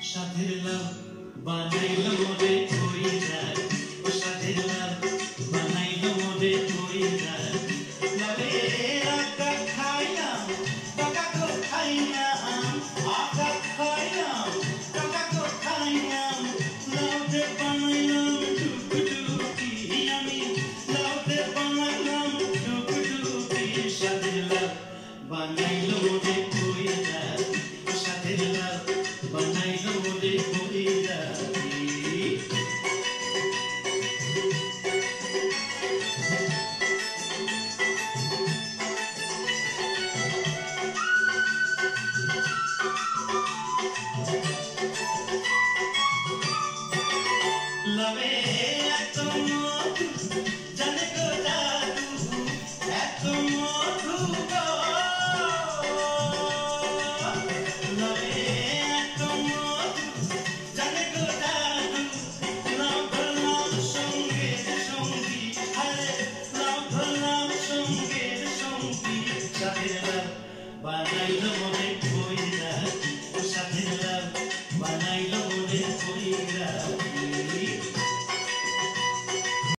সাথের লাভ বানাইল মোরে কইরার ও সাথের লাভ বানাইল মোরে কইরার লাভে আকা খাইলাম টাকা তো খাইলাম আকা খাইলাম টাকা তো খাইলাম লাভে বানাইলাম টুকটুকি আমি লাভে বানাইলাম টুকটুকি সাথের লাভ বানাইল মোরে কইরার ও সাথের লাভ বানাইল মোরে কইরার লবে এত মধু জানে গো দাদু এত মধু গো লবে এত মধু জানে গো দাদু লাভ ধরলাম সঙ্গের সঙ্গী আরে লাভ ধরলাম সঙ্গের সঙ্গী সাথের লাভ বানাইল